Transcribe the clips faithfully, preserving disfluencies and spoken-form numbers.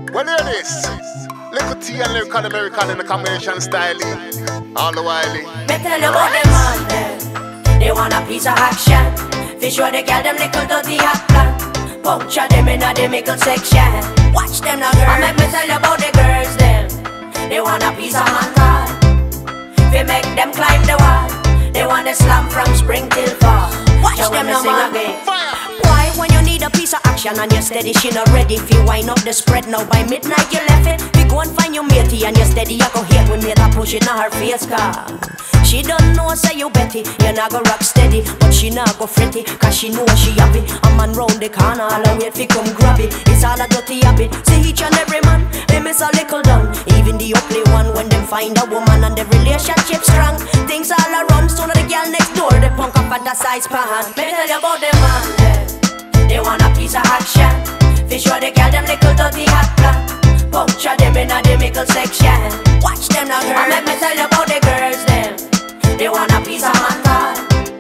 Well, hear this. Little T and lyrical American in the combination style. All the while. Me tell you about them man them. They want a piece of action. Fish sure they get them little dirty hot plan. Puncture them in a the middle section. Watch them now, girl. I make me tell you about the girls them. They want a piece of man card. They make them climb the wall. They want to slam from spring till fall. Watch so them now, man. Why when you need a piece of action and you're steady, she not ready. If you wind up the spread now by midnight you left it. We go and find your matey and you're steady. You go hate when mate a push it in her face car. She don't know say you betty. You not go rock steady, but she not go fretty. Cause she know she happy. A man round the corner all the wait fi come grab it. It's all a dirty habit. See each and every man, they miss a little down. Even the ugly one when them find a woman and the relationship strong. Things all around, so the girl next door they punk up at the size pan. Me tell you about them man them. They want a piece of action. Fish sure they get them little dirty hot plan. Puncture them in a the middle section. Watch them now, girl. I make me tell you about the girls them. They want a piece of man card.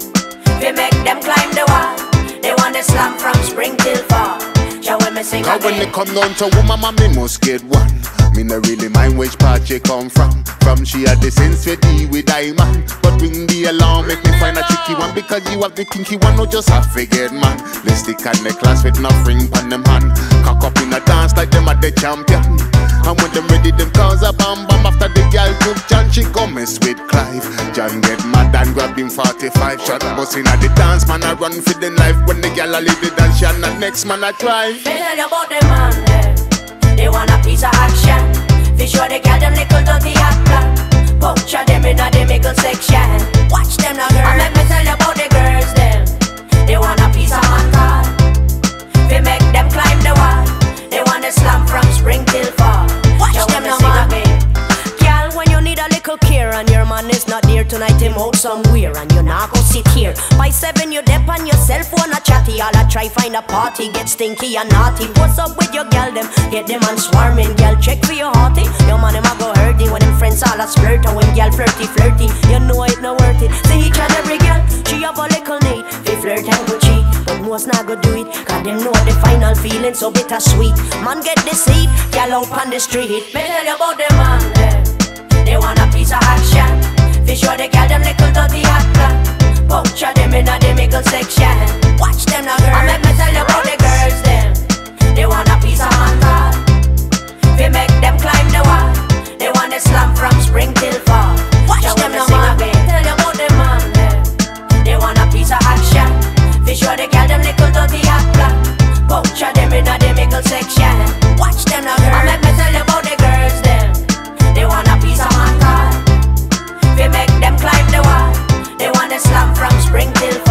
We make them climb the wall. They want to slam from spring till fall. Shall we me sing again? When they come down to woman, man, me must get one. Me no really mind which part she come from. From she had the sense for deal with diamond. But ring the alarm, make me find a tricky one. Because you have the kinky one, no just have to get man. Let's stick on the class with no ring pan them hand. Cock up in a dance like them at the champion. And when them ready, them cause a bam bam. After the girl took John, she come mess with Clive. John get mad and grab him forty-five shot. Bustin' at the dance, man, I run for the life. When the girl a leave the dance, she and the next man I try. They tell you about them man them. They want a piece of action. Fish sure they get them little dirty hot plan. Puncture them in a the middle section. Watch them now, girl. I make me tell you about the girls them. They want a piece of man card. We make them climb the wall. They want to slam from spring till fall. Watch Yo, them now, man. Girl, when you need a little care and your man is not there tonight, him out somewhere and you not go sit here. By seven you dep on your cell phone a chatty. All I try find a party, get stinky and naughty. What's up with your girl them? Get them on swarming. Girl, check for your hearty. Your man him a go hurty when them friends all a flirt. And when girl flirty flirty, you know it no worth it. See each and every girl, she have a little need. They flirt and go cheat, but most not go do it. Cause them know the final feeling so bittersweet. Man get deceived, girl out on the street. Me tell you about them man them. They want a piece of action. Fish sure they get them little dirty hot plan. Puncture them in a the middle section. Watch them now, girl. I make me tell you about the girls them. They want a piece of man card. We make them climb the wall. They want to slam from spring till fall. Watch Shall them now, man. Tell you about them man them. They want a piece of action. Fish sure they get them little dirty hot plan. Puncture them in a the middle section. Watch them now, girl. I make me tell you about the girls them. They want a piece of man card. We make them climb the wall. They want to slam from spring till fall.